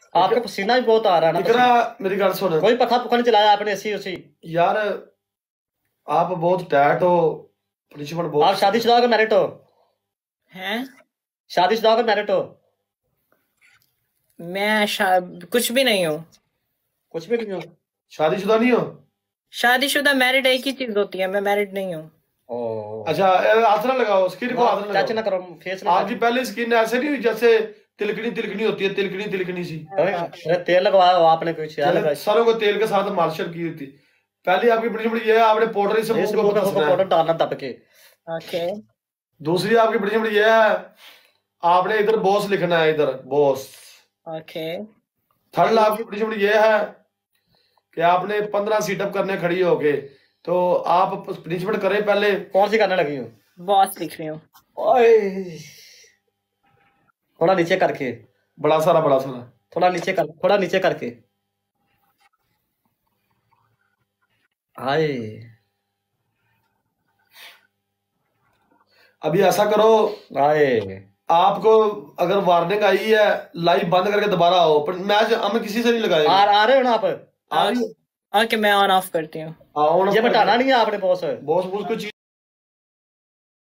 आपका पसीना भी बहुत आ रहा है ना। इकरा मेरी गल सुन। कोई पखा पुखा नहीं चलाया आपने एसी उसी? यार आप बहुत टैट हो, पनिशमेंट आप बहुत। शादीशुदा हो कि मैरिड हो? हैं? शादीशुदा हो कि मैरिड हो? मैं कुछ भी नहीं हूँ। कुछ भी नहीं हो? शादीशुदा नहीं हो? शादीशुदा मैरिड एक ही चीज होती है, मैं मैरिड नहीं हूँ। अच्छा हाथ ना लगाओ, स्किन को हाथ ना टच ना लगाओ। करो, फेस ना आपकी पहले स्किन ऐसे नहीं हुई जैसे तिलकनी तिलकनी होती है, तिलकनी तिलकनी सी। अरे तेल लगवाया हो आपने कुछ? सरों को तेल के साथ मालिश की होती। पहली आपकी पनिशमेंट ये है, आपने पाउडर से मुंह को पाउडर डालना दब के। ओके। दूसरी आपकी पनिशमेंट ये है, आपने इधर बॉस लिखना है, इधर बॉस। ओके। थर्ड आपकी पनिशमेंट ये है कि आपने 15 सीटअप करने खड़ी होके। तो आप पनिशमेंट करें पहले। कौन सी करने लगी हो? बॉस लिख रही हूँ। थोड़ा नीचे करके। बड़ा सारा थोड़ा नीचे कर, थोड़ा नीचे करके। हाय अभी ऐसा करो, हाय आपको अगर वार्निंग आई है लाइव बंद करके दोबारा आओ, पर मैच हमें किसी से नहीं लगाएगा। आ रहे हो ना आप? ओके मैं ऑन ऑफ करती हूँ। ये बताना नहीं है आपने बॉस? बॉस को चीज